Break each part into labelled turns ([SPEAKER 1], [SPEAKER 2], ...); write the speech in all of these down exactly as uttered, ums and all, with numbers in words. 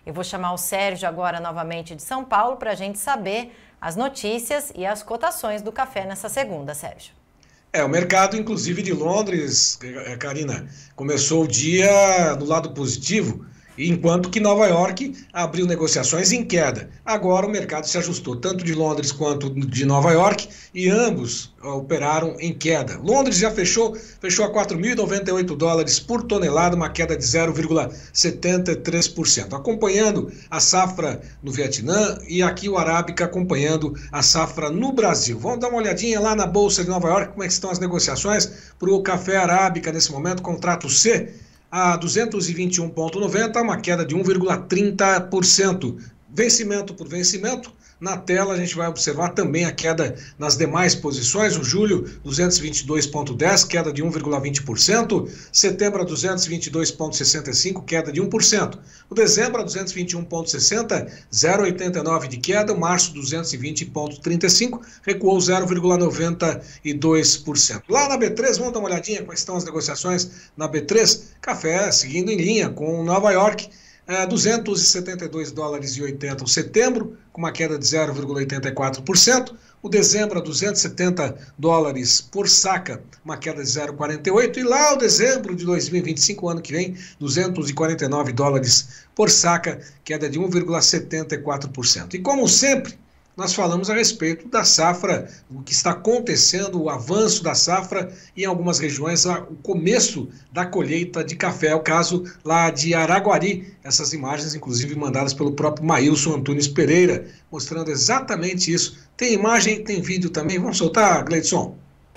[SPEAKER 1] Eu vou chamar o Sérgio agora novamente de São Paulo para a gente saber as notícias e as cotações do café nessa segunda, Sérgio.
[SPEAKER 2] É, o mercado, inclusive de Londres, Karina, começou o dia no lado positivo, enquanto que Nova York abriu negociações em queda. Agora o mercado se ajustou, tanto de Londres quanto de Nova York, e ambos operaram em queda. Londres já fechou, fechou a quatro mil e noventa e oito dólares por tonelada, uma queda de zero vírgula setenta e três por cento. Acompanhando a safra no Vietnã e aqui o Arábica acompanhando a safra no Brasil. Vamos dar uma olhadinha lá na Bolsa de Nova York, como é que estão as negociações para o café Arábica nesse momento, contrato C, a duzentos e vinte e um vírgula noventa, uma queda de um vírgula trinta por cento. Vencimento por vencimento. Na tela a gente vai observar também a queda nas demais posições. O julho, duzentos e vinte e dois vírgula dez, queda de um vírgula vinte por cento. Setembro, a duzentos e vinte e dois vírgula sessenta e cinco, queda de um por cento. O dezembro, a duzentos e vinte e um vírgula sessenta, zero vírgula oitenta e nove de queda. O março, duzentos e vinte vírgula trinta e cinco, recuou zero vírgula noventa e dois por cento. Lá na B três, vamos dar uma olhadinha quais estão as negociações na B três. Café seguindo em linha com Nova York. É, duzentos e setenta e dois dólares e oitenta o setembro, com uma queda de zero vírgula oitenta e quatro por cento. O dezembro a duzentos e setenta dólares por saca, uma queda de zero vírgula quarenta e oito por cento. E lá o dezembro de dois mil e vinte e cinco, ano que vem, duzentos e quarenta e nove dólares por saca, queda de um vírgula setenta e quatro por cento. E como sempre, nós falamos a respeito da safra, o que está acontecendo, o avanço da safra e em algumas regiões o começo da colheita de café. É o caso lá de Araguari, essas imagens inclusive mandadas pelo próprio Maílson Antunes Pereira, mostrando exatamente isso. Tem imagem, tem vídeo também, vamos soltar, Gleidson?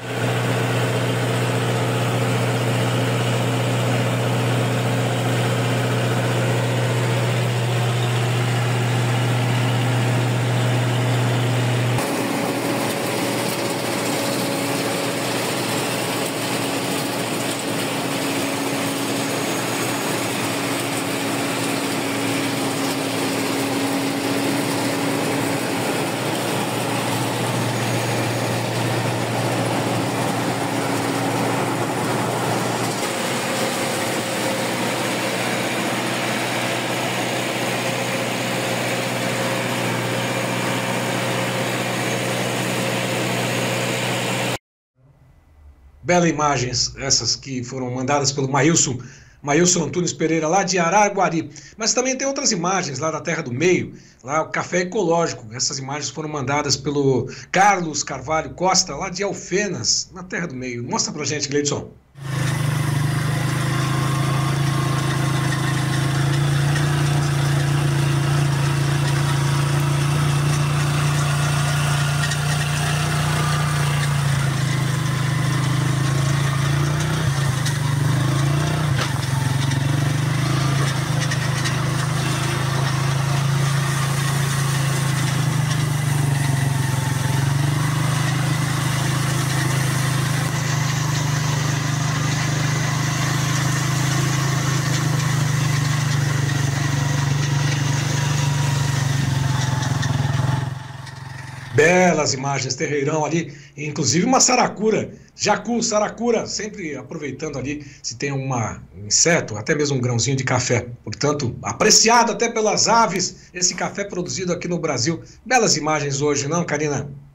[SPEAKER 2] Belas imagens essas que foram mandadas pelo Maílson, Maílson Antunes Pereira, lá de Araguari. Mas também tem outras imagens lá da Terra do Meio, lá o café ecológico. Essas imagens foram mandadas pelo Carlos Carvalho Costa, lá de Alfenas, na Terra do Meio. Mostra pra gente, Gleidson. Belas imagens, terreirão ali, inclusive uma saracura, jacu, saracura, sempre aproveitando ali se tem uma, um inseto, até mesmo um grãozinho de café. Portanto, apreciado até pelas aves, esse café produzido aqui no Brasil. Belas imagens hoje, não, Karina?